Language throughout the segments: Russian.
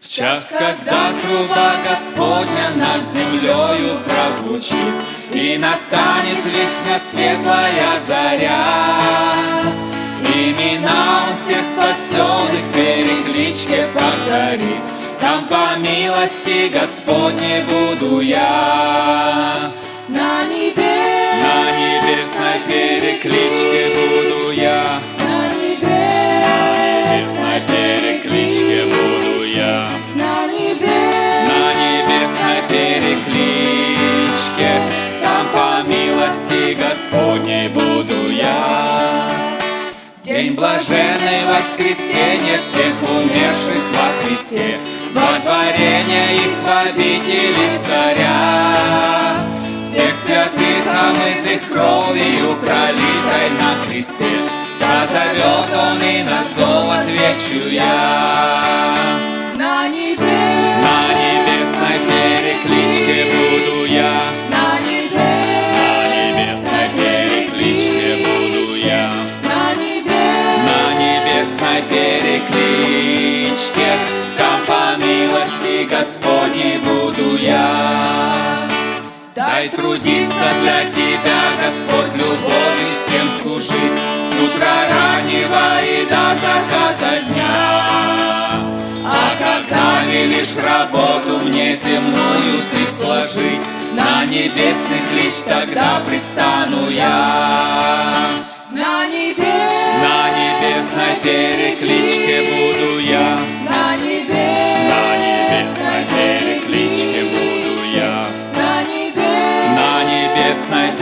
час, когда труба Господня над землею прозвучит, и настанет вечно светлая заря. Имена Он всех спасенных перекличке повторит, там по милости Господней буду я. На небесной перекличке буду я. На небесной перекличке буду я. На небесной перекличке, там по милости Господней буду я. День блаженный воскресенье всех умерших во Христе, водворение их в обители царя. Всех святых, омытых кровью, пролитой на кресте, созовет Он, и на зов отвечу я. На небесной перекличке буду я. На небесной перекличке буду я. На небесной перекличке, там по милости Господней буду я. Дай трудиться для Тебя, Господь, любовью всем служить, с утра раннего и до заката дня. А когда велишь работу мне земную Ты сложить, на небесных лишь тогда предстану я. На небесной перекличке буду я. На небесной перекличке буду я. На небесной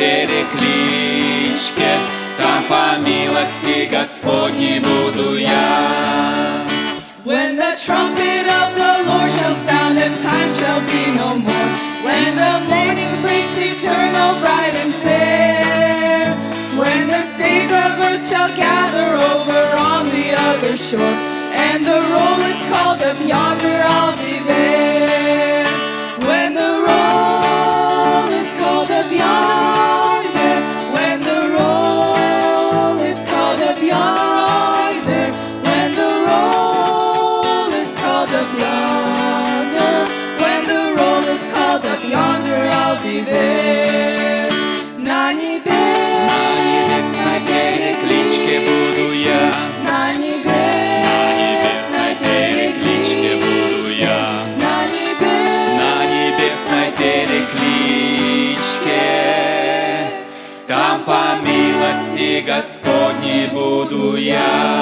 перекличке, там по милости Господней буду я. When the trumpet of the Lord shall sound and time shall be no more, when the morning breaks eternal, bright and fair, when the saved of earth shall gather over on the other shore, and the roll is called up yonder, I'll be there. When the roll is called up yonder, when the roll is called up yonder, when the roll is called up yonder, when the roll is called up yonder, I'll be there. На небесной перекличке буду я. На небесной перекличке буду я. На небесной перекличке, там по милости Господней буду я.